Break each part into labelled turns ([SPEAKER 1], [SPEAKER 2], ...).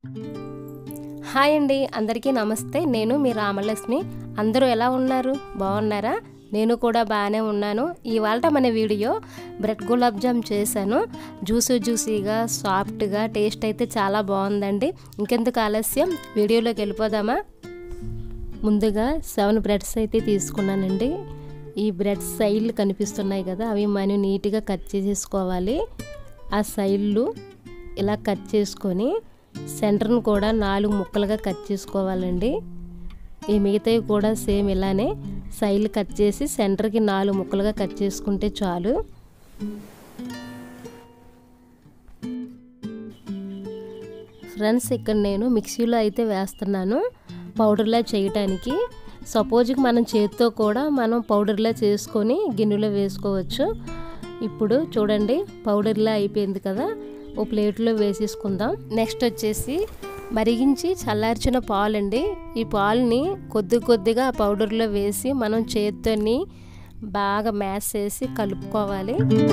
[SPEAKER 1] Hi అండి, అందరికీ నమస్తే. నేను మీ రామలక్ష్మి. అందరూ ఎలా ఉన్నారు? బాగున్నారా? నేను కూడా బాగానే ఉన్నాను. ఇవాళ మన వీడియో బ్రెడ్ గులాబ్ జామ్ చేశాను. జ్యూసీగా సాఫ్ట్గా టేస్ట్ అయితే చాలా బాగుందండి. ఇంకెందుకు ఆలస్యం, వీడియోలోకి వెళ్ళిపోదామా? ముందుగా 7 బ్రెడ్స్ అయితే తీసుకున్నానండి. ఈ బ్రెడ్ సైడ్లు కనిపిస్తున్నాయి కదా, అవి మనం నీట్గా కట్ చేసేసుకోవాలి. ఆ సైడ్లు ఇలా కట్ చేసుకొని సెంటర్ను కూడా 4 ముక్కలుగా కట్ చేసుకోవాలండి. ఈ మిగతావి కూడా సేమ్ ఇలానే సైడ్లు కట్ చేసి సెంటర్కి 4 ముక్కలుగా కట్ చేసుకుంటే చాలు. ఫ్రెండ్స్, ఇక్కడ నేను మిక్సీలో అయితే వేస్తున్నాను పౌడర్లా చేయటానికి. సపోజ్కి మనం చేతితో కూడా మనం పౌడర్లా చేసుకొని గిన్నెలో వేసుకోవచ్చు. ఇప్పుడు చూడండి, పౌడర్లా అయిపోయింది కదా, ఓ ప్లేట్లో వేసేసుకుందాం. నెక్స్ట్ వచ్చేసి మరిగించి చల్లార్చిన పాలండి. ఈ పాలని కొద్దిగా పౌడర్లో వేసి మనం చేత్తోని బాగా మ్యాష్ చేసి కలుపుకోవాలి.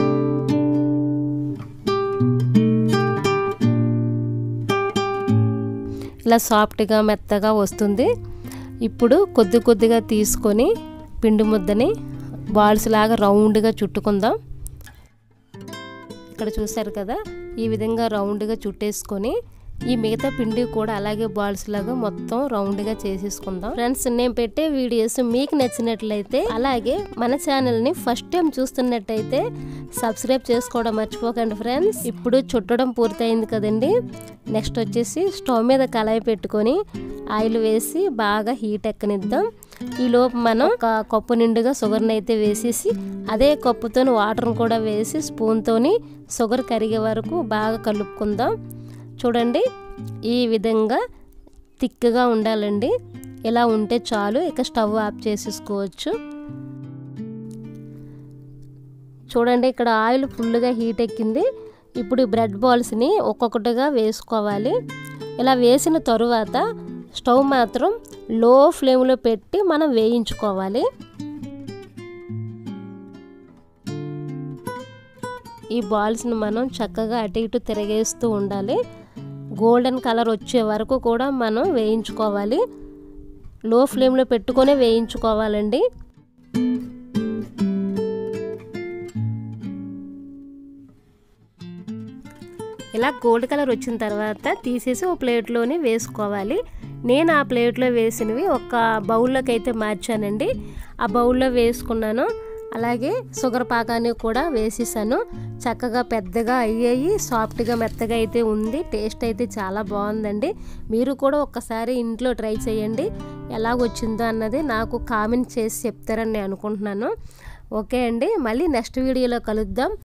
[SPEAKER 1] ఇలా సాఫ్ట్గా మెత్తగా వస్తుంది. ఇప్పుడు కొద్దిగా తీసుకొని పిండి ముద్దని బాల్స్ లాగా రౌండ్గా చుట్టుకుందాం. ఇక్కడ చూసారు కదా, ఈ విధంగా రౌండ్గా చుట్టేసుకొని ఈ మిగతా పిండి కూడా అలాగే బాల్స్ లాగా మొత్తం రౌండ్గా చేసేసుకుందాం. ఫ్రెండ్స్, నేను పెట్టే వీడియోస్ మీకు నచ్చినట్లయితే, అలాగే మన ఛానల్ని ఫస్ట్ టైం చూస్తున్నట్టయితే సబ్స్క్రైబ్ చేసుకోవడం మర్చిపోకండి ఫ్రెండ్స్. ఇప్పుడు చుట్టడం పూర్తయింది కదండి. నెక్స్ట్ వచ్చేసి స్టవ్ మీద కళాయి పెట్టుకొని ఆయిల్ వేసి బాగా హీట్ ఎక్కనిద్దాం. ఈలోపు మనం ఒక కప్పు నిండుగా షుగర్ని అయితే వేసేసి అదే కప్పుతో వాటర్ని కూడా వేసి స్పూన్తోని షుగర్ కరిగే వరకు బాగా కలుపుకుందాం. చూడండి, ఈ విధంగా థిక్గా ఉండాలండి. ఇలా ఉంటే చాలు. ఇక స్టవ్ ఆఫ్ చేసేసుకోవచ్చు. చూడండి, ఇక్కడ ఆయిల్ ఫుల్గా హీట్ ఎక్కింది. ఇప్పుడు బ్రెడ్ బాల్స్ని ఒక్కొక్కటిగా వేసుకోవాలి. ఇలా వేసిన తరువాత స్టవ్ మాత్రం లో ఫ్లేమ్లో పెట్టి మనం వేయించుకోవాలి. ఈ బాల్స్ని మనం చక్కగా అటు ఇటు తిరగేస్తూ ఉండాలి. గోల్డెన్ కలర్ వచ్చే వరకు కూడా మనం వేయించుకోవాలి. లో ఫ్లేమ్లో పెట్టుకొని వేయించుకోవాలండి. ఇలా గోల్డ్ కలర్ వచ్చిన తర్వాత తీసేసి ఒక ప్లేట్లోనే వేసుకోవాలి. నేను ఆ ప్లేట్లో వేసినవి ఒక బౌల్లోకి అయితే మార్చానండి. ఆ బౌల్లో వేసుకున్నాను. అలాగే షుగర్ పాకాన్ని కూడా వేసేసాను. చక్కగా పెద్దగా అయ్యాయి, సాఫ్ట్గా మెత్తగా అయితే ఉంది. టేస్ట్ అయితే చాలా బాగుందండి. మీరు కూడా ఒక్కసారి ఇంట్లో ట్రై చేయండి. ఎలాగొచ్చిందో అన్నది నాకు కామెంట్ చేసి చెప్తారని నేను అనుకుంటున్నాను. ఓకే అండి, మళ్ళీ నెక్స్ట్ వీడియోలో కలుద్దాం.